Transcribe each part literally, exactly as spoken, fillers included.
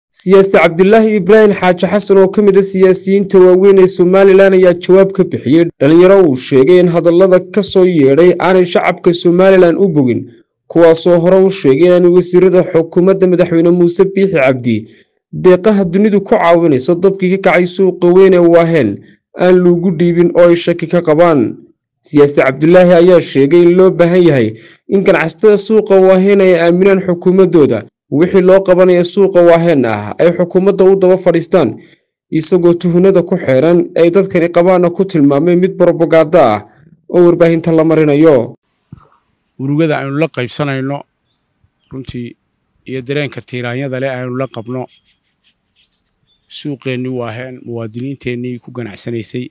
siyaasi Cabdullaahi Ibraahin Xaaji Xasan oo ka mid ah siyaasiyiinta waaweyn ee Soomaaliland ayaa jawaab ka bixiyay dhalinyaro uu sheegay in hadallada ka soo yeedhay aanay shacabka Soomaaliland u bogin kuwaas oo hore u sheegay in wasiirada xukuumadda madaxweyne Muuse Biixi Cabdi deeqaha dunidu ku caawinayso dabkii ka kacay suuqa weyn ee Waaheen aan lagu dhiibin oo ay shaki ka qabaan. siyaasi Cabdullaahi ayaa sheegay in loo baahan yahay in ganacsatada suuqa Waaheen ay aaminaan xukuumadooda wixii loo qabanayo suuqa Waaheen ah ay xukuumadda u daba fadhiistaan isagoo tuhnada ku xeeran ay dadkani qabaana ku tilmaamay mid propaganda ah oo warbaahinta la marinayo. urugada aynu la qaybsanayno runtii iyo dareenka tiiraanyada leh aynu la qabno suuqeenni Waaheen muwaadiniinteennii ku ganacsanaysay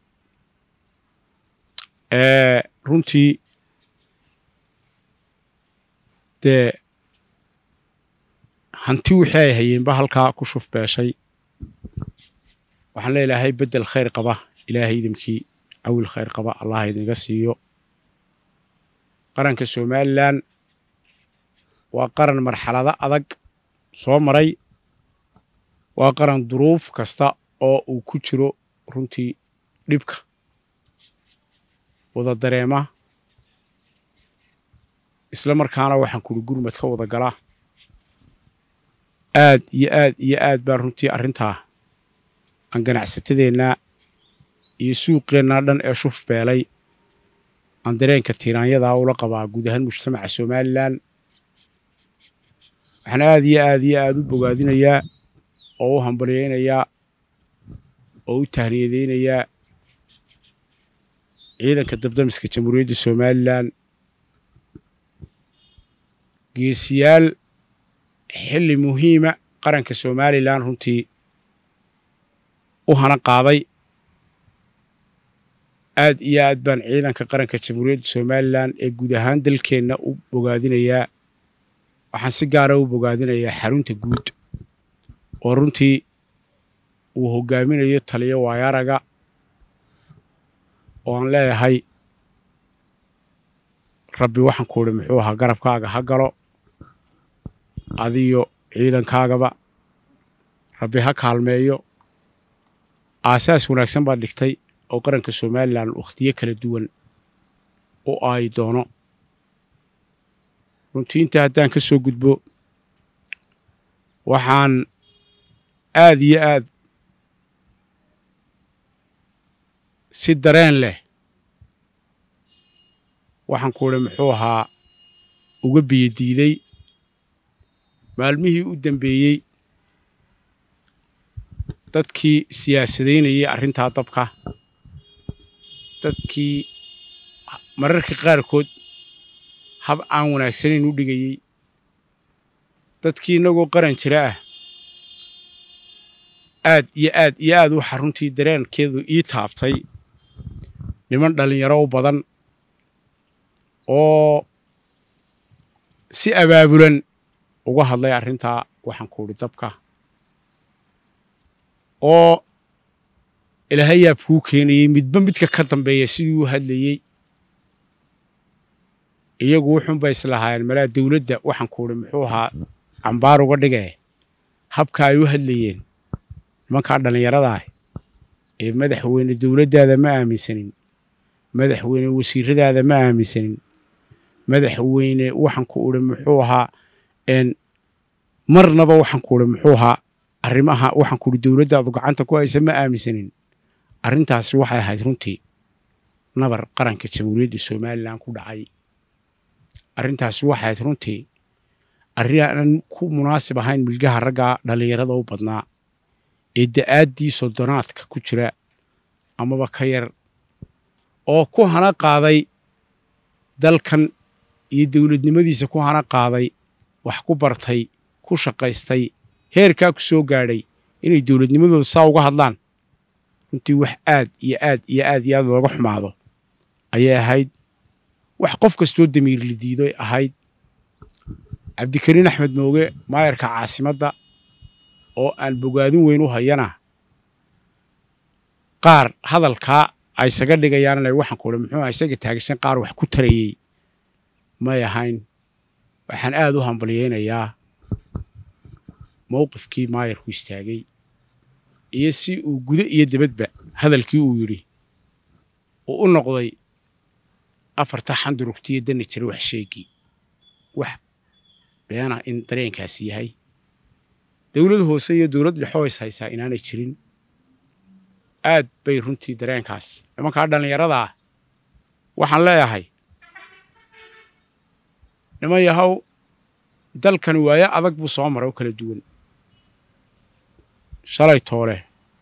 ee runtii de hanti wixii ay hayeenba halkaa ku shuf beeshay waxaan leeyahay bedel khayr qaba ilaahay idimkii awil khayr qaba allah idinga siiyo. qaranka Soomaaliland waa qaran marxalada adag soo maray waa qaran duruuf kasta oo uu ku jiro runtii dhibka wada dareema isla markaana waxaan ku gurmad ka wada galaa aad iyo aad iyo aad baan runtii arrintaa aan ganacsatadeenna iyo suuqeenna dhan ee shuf beelay aan dareenka tiiraanyada ula qabaa guud ahaan mujtamaca Soomaaliland. waxaan aad iyo aad iyo aad u bogaadinayaa oo u hambalyeeynayaa oo u tahniyadeynayaa ciidanka dabdamiska jamhuuriyadda Soomaaliland geesiyaal xilli muhiima qaranka Soomaaliland runtii u hana qaaday. aad iyo aad baan ciidanka qaranka jamhuuriyadda Soomaaliland ee guud ahaan dalkeenna u bogaadinayaa. waxaan si gaar ah u bogaadinayaa xarunta guud oo runtii uu hogaaminayo taliyo waayaraga oo aan leeyahay rabbi waxaan ku uri muxuu ahaa garabkaaga ha galo adiyo ciidankaagaba rabbi ha kaalmeeyo. aasaas wanaagsan baad dhigtay oo qaranka Soomaaliland waqtiyo kala duwan oo ay doono runtii inta haddaan ka soo gudbo waxaan aad iyo aad si dareen leh waxaan ku uri muxuu ahaa uga biyadiiday maalmihii u dambeeyey dadkii siyaasadaynayay arrintaa dabka dadkii mararka qaarkood hab aan wanaagsanayn u dhigayay dadkii inagoo qaran jira ah aad iyo aad iyo aad waxa runtii dareenkeedu ii taabtay niman dhalinyaro u badan oo si abaabulan uga hadlay arrintaa waxaan ku uri dabka oo ilaahay yaab kuu keenayay midba midka ka dambeeya siduu u hadlayay iyagu wuxuun bay islahaayeen malaa dawladda waxaan ku uri muxuu ahaa cambaar uga dhigee habka ay u hadlayeen nimankaa dhallinyarada ah ee madaxweyne dawladdaada ma aaminsanin madaxweyne wasiiradaada ma aaminsanin madaxweyne waxaan ku uri muxuu ahaa een marnaba waxaan ku uri muxuu ahaa arrimaha waxaan ku uri dawladdaadu gacanta ku haysa ma aaminsanin. arrintaasi waxay ahayd runtii nabar qaranka jamhuuriyadda Soomaaliland ku dhacay. arrintaasi waxay ahayd runtii arrin aan ku munaasib ahayn milgaha ragga dhalinyarada u badnaa ee da'aaddii soddonaadka ku jira amaba ka yar oo ku hana qaaday dalkan iyo dawladnimadiisa ku hana qaaday wax ku bartay ku shaqaystay heerkaa ku soo gaadhay inay dawladnimadooda saa uga hadlaan runtii wax aad iyo aad iyo aad iyo aad looga xumaado ayay ahayd. wax qof kastoo damiir la diiday ahayd. cabdikariin axmed mooge maayarka caasimadda oo aan bogaadin weyn u hayana qaar hadalkaa ay isaga dhigayaan inay waxaan ku uri muxuu ahaa isaga taagashan qaar wax ku tarayey may ahayn. waxaan aad u hambalyeynayaa mowqifkii maayarku istaagay iyo si uu gudo iyo dibadba hadalkii uu yidhi uu u noqday afarta xandurugtiyo dani jiray wax sheegii wax beena in dareenkaasi yahay dawlad hoose iyo dawlad dhexe is haysaa inaanay jirin aad bay runtii dareenkaas nimankaa dhallinyarada waxaan leeyahay niman yahow dalkani waaye adag buu soo maray oo kala duwan shalay toole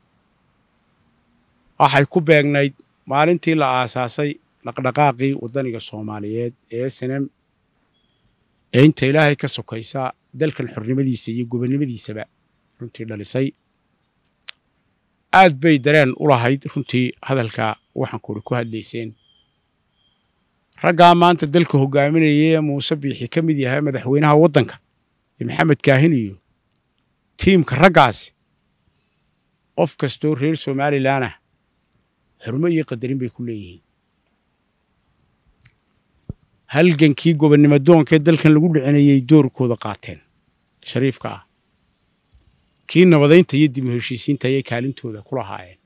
waxay ku beegnayd maalintii la aasaasay dhaqdhaqaaqii waddaniga Soomaaliyeed ee sanam ee inta Ilaahay ka sokaysa dalkan xornimadiisa iyo gobonimadiisaba runtii dhalisay aad bay dareen u lahayd runtii hadalka waxaan ku hadlayseen ragga maanta dalka hogaaminayay Muuse Biixi ka mid yahay madaxweynaha waddanka Maxamed Kaahin iyo tiimka raggaas qof kastoo reer Soomaaliland ah xurmo iyo qadarin bay ku leeyihiin halgankii gobonnimo doonkee dalkan lagu dhicinayay doorkooda qaateen shariifka ah kii nabadaynta iyo dib u heshiisiinta ay kaalintooda ku lahaayeen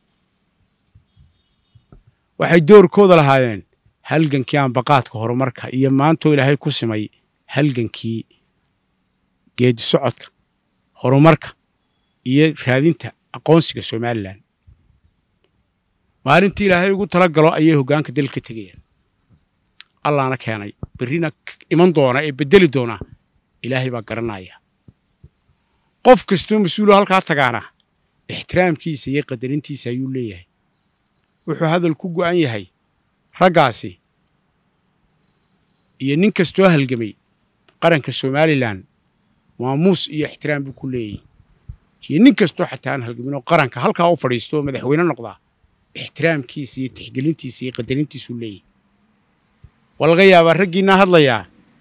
waxay doorkooda lahaayeen halgankii aan baqaadka horumarka iyo maanta Ilaahay ku simay halgankii geedi socodka horumarka iyo raadinta aqoonsiga Soomaaliland maalintii Ilaahay ugu tala galo ayay hoggaanka dalka tagayeen Allahna keenay birina iman doona ee bedeli doona Ilaahay baa garanaya qof kastoo mas'uul halka tagaana ixtiraamkiisa iyo qadarintiisa ayuu leeyahay wuxuu hadal ku go'an yahay raggaasi iyo nin kastoo halgamay qaranka Soomaaliland maamuus iyo ixtiraam buu ku leeyahay iyo nin kastoo xataa halgamin qaranka halka uu fadhiisto madaxweyne noqda ixtiraamkiisa iyo tixgelintiisa iyo qadarintiisa uu leeyahay walga yaaba raggiina hadlaya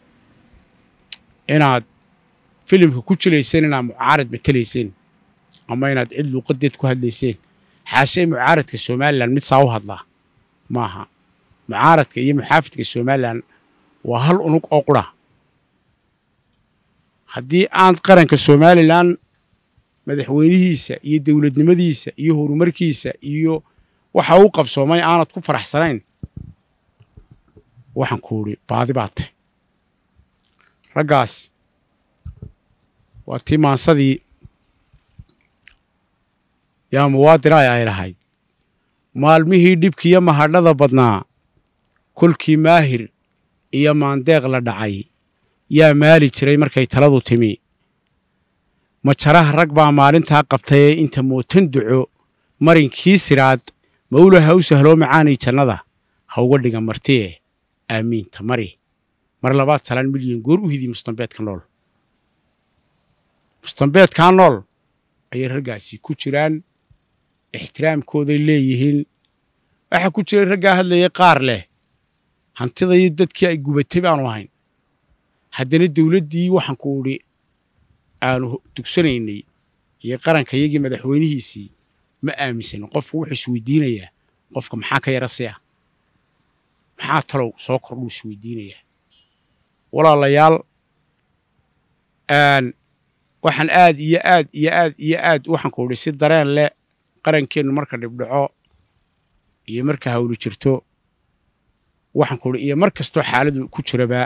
inaad filimka ku jilayseen inaad mucaarad matalayseen ama inaad cid luqadeed ku hadlayseen xaashay mucaaradka Soomaaliland mid saa u hadla maaha mucaaradka iyo muxaafidka Soomaaliland waa hal unug oo qura haddii aan qaranka Soomaaliland madaxweynihiisa iyo dawladnimadiisa iyo horumarkiisa iyo waxa uu qabsoomay aanad ku faraxsanayn waxaan ku uri baadi baatay raggaas waa timaansadii yaa muwaadin ay lahayd maalmihii dhibkiyo mahadhada badnaa kulkii maahir iyo maandeeq la dhacay yaa maali jiray markay taladu timi majaraha rag baa maalintaa qabtay inta mootan duco marinkii siraad mawlaha u sahlo macaanay jannada ha uga dhiga martee aamiin tamari mar labaad salaan milyan goor u hidi mustambeedka nool mustambeedka nool ay raggaasi ku jiraan ixtiraamkooda leeyihiin waxa ku jira ragga hadlaya qaar leh hantida iyo dadkii ay gubatay baan ahayn haddana dawladdii waxaan ku uri aanu tugsanaynay iyo qaranka iyagii madaxweynihiisii ma aaminsan qofku wuxuu isweydiinayaa qofka maxaa ka yarasaya maxaa talow soo kordhu isweydiinaya walaalayaal aan waxaan aad iyo aad iyo aad iyo aad waxaan ku uri si dareen leh qarankeenu marka dhibdhaco iyo marka hawlu jirto waxaan ku uri iyo mar kasto xaaladu ku jiraba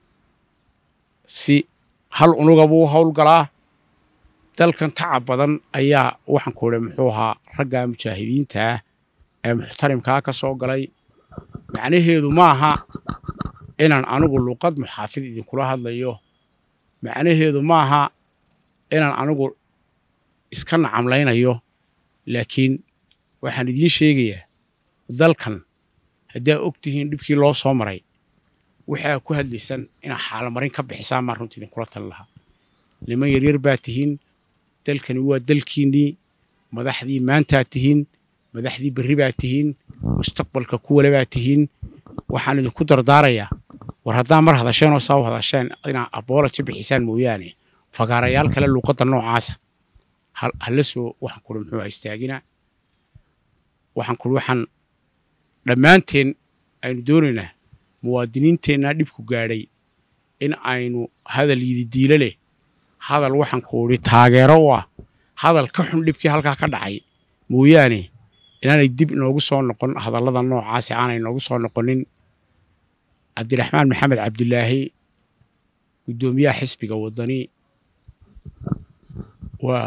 si hal unuga buu hawl galaa dalkan tacab badan ayaa waxaan ku uri muxuu ahaa ragga mujaahidiinta ah ee muxtarimka ka soo galay macnaheedu maaha inaan anigu luqad muxaafid idin kula hadlayo macnaheedu maaha inaan anigu iska nacamlaynayo laakiin waxaan idin sheegayaa dalkan haddii aad ogtihiin dhibkii loo soo maray waxaa ku hadlaysan inaa xaalmarin ka bixisaan maa runtii idinkula tali lahaa niman yaryar baa tihiin dalkani waa dalkiinnii madaxdii maantaa tihiin madaxdii berri baa tihiin mustaqbalka kuwale baa tihiin waxaan idinku dardaarayaa war haddaan mar hadasheen oo saa u hadasheen inaa aboolaja bixisaan mooyaane fagaarayaal kale luuqadda noocaasa hala soo waxaan kuri muxuu istaagina waxaan kuri waxaan dhammaanteen aynu doonaynaa muwaadiniinteenna dhibku gaadhay in aynu hadal yidi diilo leh hadal waxaan ku uri taageero waa hadal ka xun dhibkii halkaa ka dhacay mooyaane inaanay dib inoogu soo noqon hadallada noocaasi aanay inoogu soo noqonin cabdiraxmaan maxamed cabdilaahi gudoomiyaha xisbiga wadani waa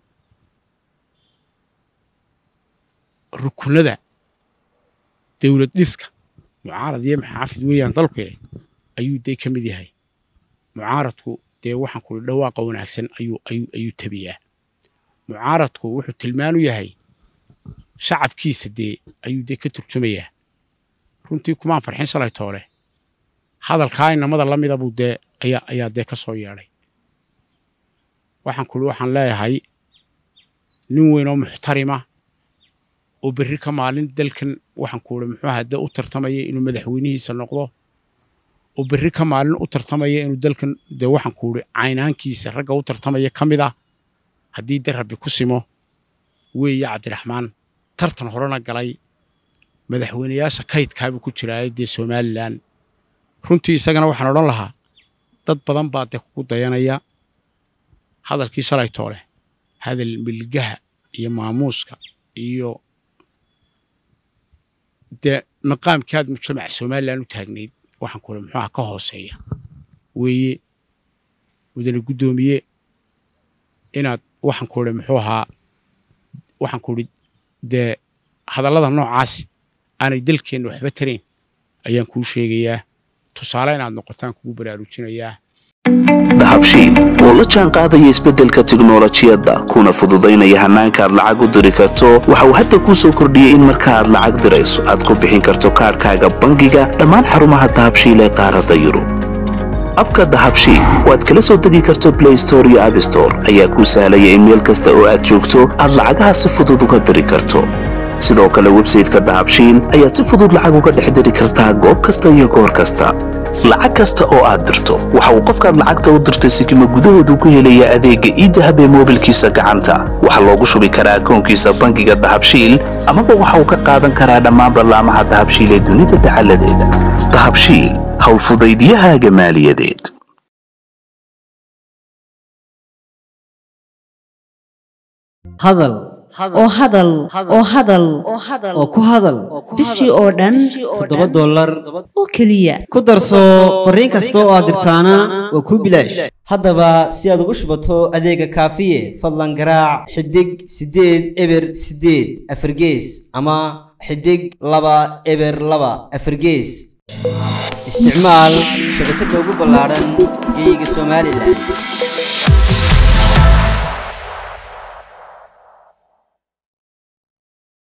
rukunada dawlad dhiska mucaarad iyo maxaafid weeyaan dalku ayuu day ka mid yahay mucaaradku dee waxaan ku dhawaaqa wanaagsan ayuu ayuu ayuu tabiyaa mucaaradku wuxuu tilmaan u yahay shacabkiisa dee ayuu dee ka turjumayaa runtii kumaan farxin shalay toole hadalkaa inamada la mida buu dee ayaa ayaa dee ka soo yeedhay waxaan ku waxaan leeyahay nin weyn oo muxtarima oo berri ka maalin dalkan waxaan ku uri muxuu ahaa u tartamaya inuu madaxweynihiisa noqdo oo berri ka maalin u tartamaya inuu dalkan dee waxaan ku uri caynaankiisa ragga u tartamaya ka mid ah haddii dee rabbi ku simo weeye cabdiraxmaan tartan horena galay madaxweynayaasha kaydkaabuu ku jiraay dee somalilan runtii isagana waxaan odhan lahaa dad badan baa dee kugu dayanaya hadalkii shalay toole hadal milgaha iyo maamuuska iyo dee maqaamkaad mujtamaca somalilan u taagnayd waxaan ku uri muxuuha ka hooseeya weeye mudane guddoomiye inaad waxaan ku uri muxuu ahaa waxaan ku uri dee hadallada noocaasi aanay dalkeenna waxba tarayn ayaan kuu sheegayaa tusaale inaad noqotaan kugu baraarujinayaa dahabshiil oo la jaan qaadaya isbeddelka tiknoolajiyadda kuna fududaynaya hannaanka aad lacag u diri karto waxa uu hadda kuu soo kordhiyey in marka aad lacag dirayso aad ku bixin karto kaadhkaaga bangiga dhammaan xarumaha dahabshiil ee qaaradda yurub abka dahabshiil oo aad kala soo degi karto play store iyo app store ayaa kuu sahlaya in meel kasta oo aad joogto aad lacagaha si fudud uga diri karto sidoo kale websayte-ka dahabshiil ayaad si fudud lacag uga dhex diri kartaa goob kasta iyo goor kasta lacag kasta oo aad dirto waxa uu qofkaad lacagta u dirtay sikimo gudahoodu ku helayaa adeegga idahab ee moobilkiisa gacanta waxaa loogu shubi karaa akoonkiisa bangiga dahabshiil amaba waxa uu ka qaadan karaa dhammaan barlaamaha dahabshiil ee dunida dacalladeeda dahabshiil howlfudaydiyahaaga maaliyadeed hadal oo hadal oo hadal oo ku hadal bishii oo dhan toddoba dollar oo keliya ku darso fariin kasta oo aad dirtaana waa kuu bilaash haddaba si aad ugu shubato adeega kaafiye fadlan garaac xidig siddeed eber siddeed afargees ama xidig laba eber laba afargees isticmaal shabakadda ugu ballaaran geeyiga somalilan